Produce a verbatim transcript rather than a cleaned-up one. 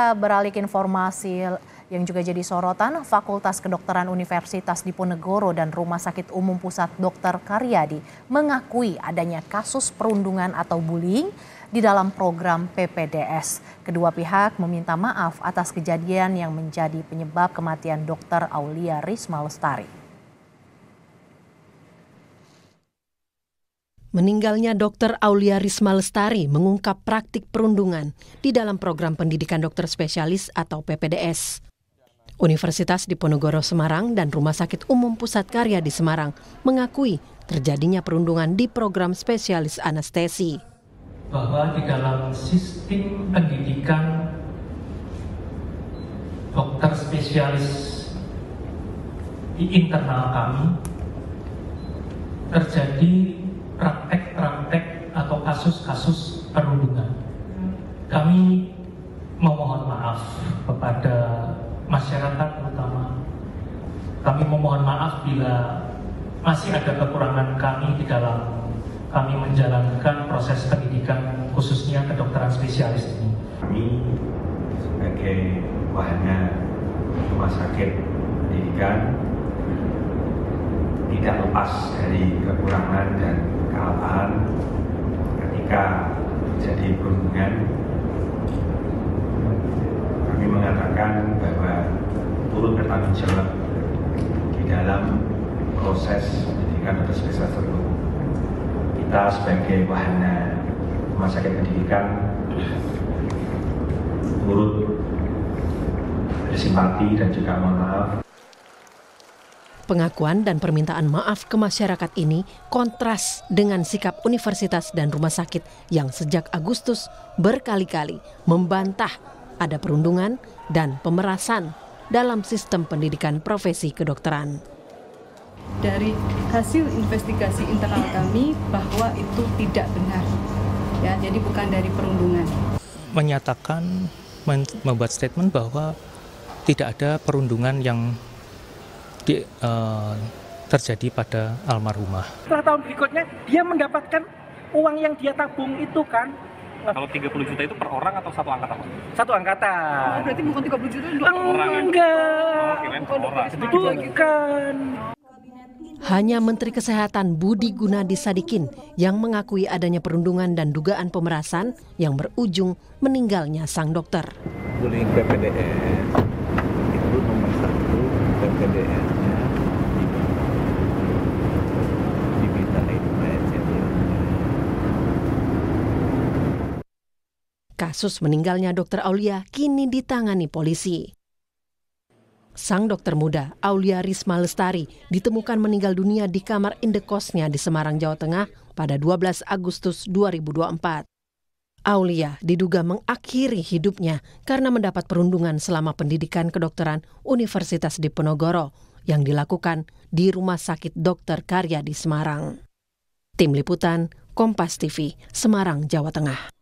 Kita beralih ke informasi yang juga jadi sorotan. Fakultas Kedokteran Universitas Diponegoro dan Rumah Sakit Umum Pusat Dokter Karyadi mengakui adanya kasus perundungan atau bullying di dalam program P P D S. Kedua pihak meminta maaf atas kejadian yang menjadi penyebab kematian Dokter Aulia Risma Lestari. Meninggalnya Dokter Aulia Risma Lestari mengungkap praktik perundungan di dalam program pendidikan dokter spesialis atau P P D S. Universitas Diponegoro Semarang dan Rumah Sakit Umum Pusat Karyadi Semarang mengakui terjadinya perundungan di program spesialis anestesi. Bahwa di dalam sistem pendidikan dokter spesialis di internal kami terjadi praktek-praktek atau kasus-kasus perundungan. Kami memohon maaf kepada masyarakat terutama. Kami memohon maaf bila masih ada kekurangan kami di dalam kami menjalankan proses pendidikan khususnya kedokteran spesialis ini. Kami sebagai wahana rumah sakit pendidikan tidak lepas dari kekurangan dan kealahan ketika terjadi perundungan. Kami mengatakan bahwa turut bertanggung jawab di dalam proses pendidikan dokter spesialis tersebut. Kita sebagai wahana rumah sakit pendidikan turut bersimpati dan juga mohon maaf. Pengakuan dan permintaan maaf ke masyarakat ini kontras dengan sikap universitas dan rumah sakit yang sejak Agustus berkali-kali membantah ada perundungan dan pemerasan dalam sistem pendidikan profesi kedokteran. Dari hasil investigasi internal kami bahwa itu tidak benar, ya, jadi bukan dari perundungan. Menyatakan, membuat statement bahwa tidak ada perundungan yang Di, uh, terjadi pada almarhumah. Setelah tahun berikutnya dia mendapatkan uang yang dia tabung itu kan. Kalau tiga puluh juta itu per orang atau satu angkatan? Satu angkatan. Oh, berarti bukan tiga puluh juta itu dua orang. Enggak. Oh, orang. Bukan. Hanya Menteri Kesehatan Budi Gunadi Sadikin yang mengakui adanya perundungan dan dugaan pemerasan yang berujung meninggalnya sang dokter. Bullying P P D S itu nomor satu P P D S-nya dimintain penelitian. Kasus meninggalnya Dokter Aulia kini ditangani polisi. Sang dokter muda, Aulia Risma Lestari, ditemukan meninggal dunia di kamar indekosnya di Semarang, Jawa Tengah pada dua belas Agustus dua ribu dua puluh empat. Aulia diduga mengakhiri hidupnya karena mendapat perundungan selama pendidikan kedokteran Universitas Diponegoro yang dilakukan di Rumah Sakit Dokter Karyadi Semarang. Tim Liputan, Kompas T V, Semarang, Jawa Tengah.